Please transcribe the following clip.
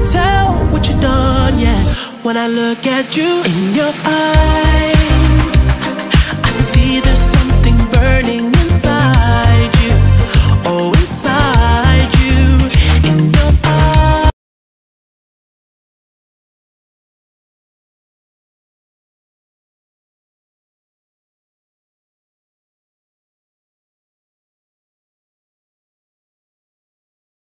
can tell what you've done, yeah. When I look at you in your eyes,